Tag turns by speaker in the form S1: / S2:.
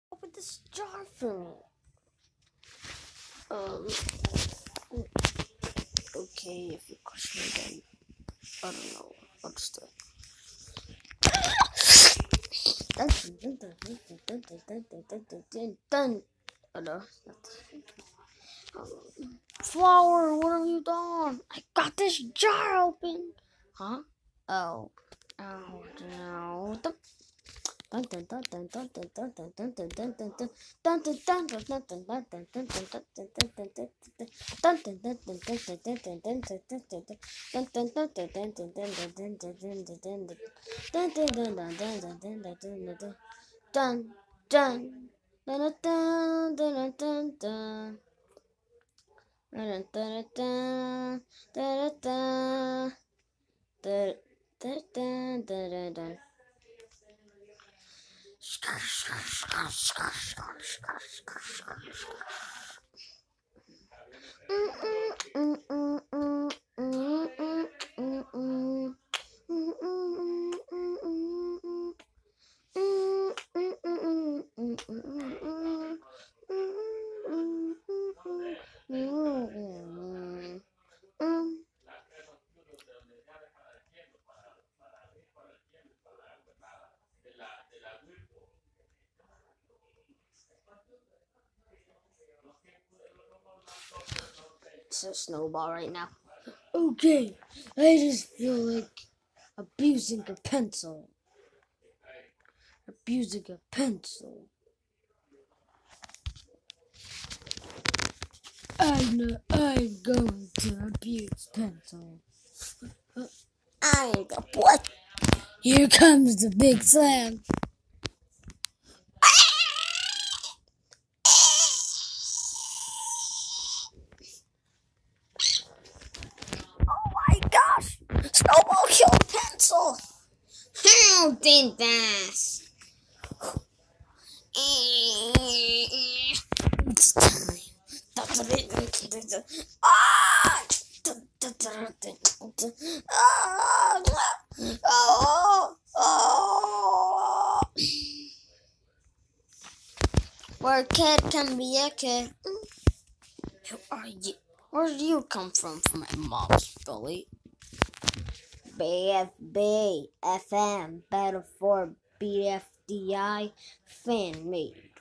S1: Open this jar for me. Okay, if you crush me, then I don't know. I'll just do it. Oh no, Flower, what have you done? I got this jar open. Huh? Oh. Oh no. It's a snowball right now. Okay, I just feel like abusing a pencil. Abusing a pencil. I'm going to abuse pencil. What? Here comes the big slam. Oh my gosh! Snowball killed pencil! How did that? It's time. Where a kid can be a kid. Who are you? Where do you come from my mom's belly? BFBFM, Battle for BFDI, fan made.